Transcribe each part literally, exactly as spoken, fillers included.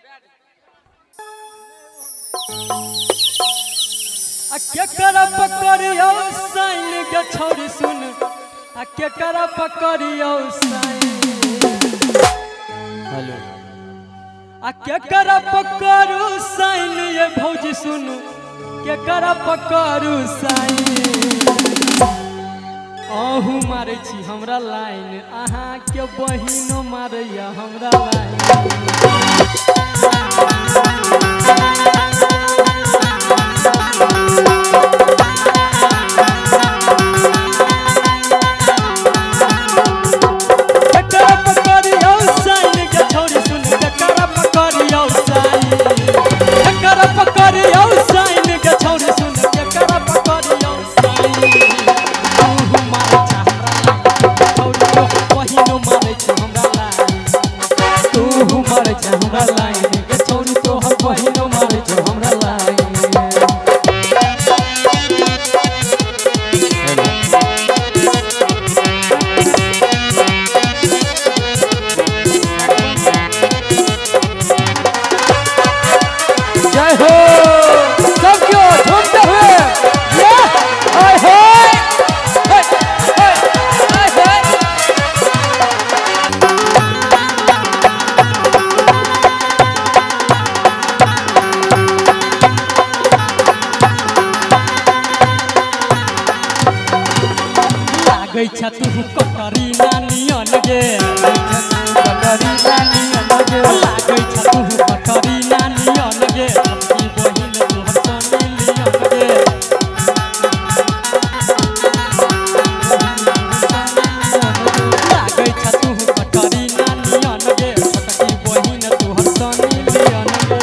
आ के करा पकड़ियो साइन के छोड़ी सुन आ के करा पकड़ियो साइन हेलो आ के करा पकड़ू साइन ये भौजी सुन के करा पकड़ू साइन आहू मारे छी हमरा लाइन अहाँ के बहिनो मारैया हमरा लाइन तू कटरी नानियन गे कटरी नानियन गे लागै छ तू कटरी नानियन गे अपनी बहिन तोहर समिलियन गे लागै छ तू कटरी नानियन गे अपनी बहिन तोहर समिलियन गे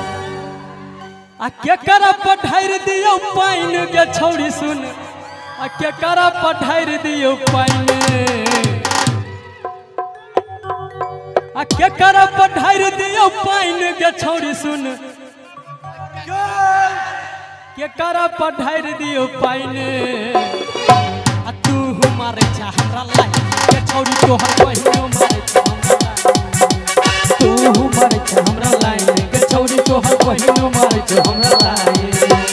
आ के करा पठाir दियौ पाइन गे छौरी सुन आ के करा पठार दियो पाइन आ के करा पठार दियो पाइन के छौरी सुन के करा पठार दियो पाइन आ तू मारे छ हमरा लाइन के छौरी तोहर बहिनो मारे छ हमरा तू मारे छ हमरा लाइन के छौरी तोहर बहिनो मारे छ हमरा लाइन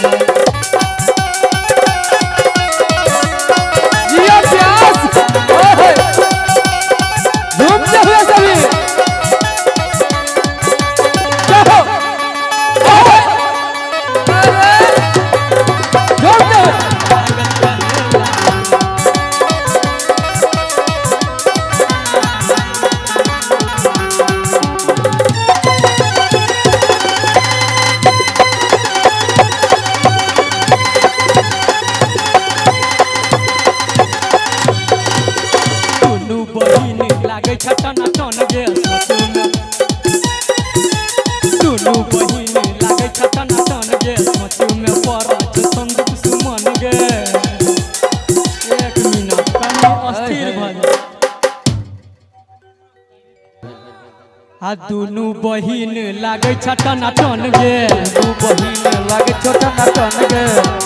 आ दुनू बहिन लागे छ टनाटन गे दू बहिन लागे छ टनाटन गे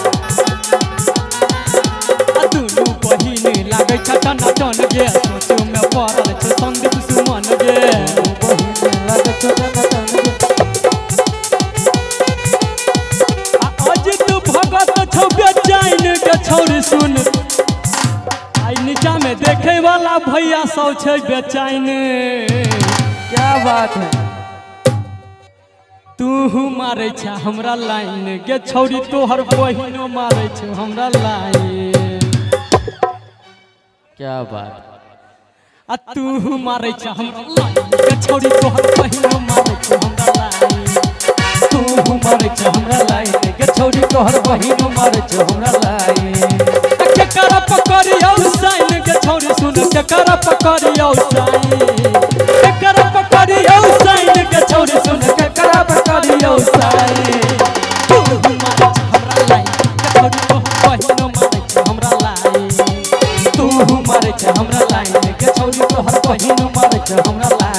आ दुनू बहिन लागे छ टनाटन गे सोचो में पड़ल छ संदीप सुमन गे बहिन लागे छ टनाटन गे आ अजित भगत छौ बेचैन के छौरी सुन आई नीचा में देखे वाला भैया सब छै बेचैन क्या बात है तू मारे छ हमरा लाइन गे छौरी तोहर बहिनो मारे छ हमरा लाइन क्या बात आ तू मारे छ हमरा लाइन गे छौरी तोहर बहिनो मारे छ हमरा लाइन तू मारे छ हमरा लाइन गे छौरी तोहर बहिनो मारे छ हमरा लाइन के करा पकड़ियो साइन गे छौरी सुन के करा पकड़ियो साइन के करा पकड़ियो साइन के छौरी सुन के करा पकड़ियो साइन तू मारे छ हमरा लाइन के छौरी तोहर बहिनो मारे छ हमरा लाइन तू मारे छ हमरा लाइन के छौरी तोहर बहिनो मारे छ हमरा लाइन।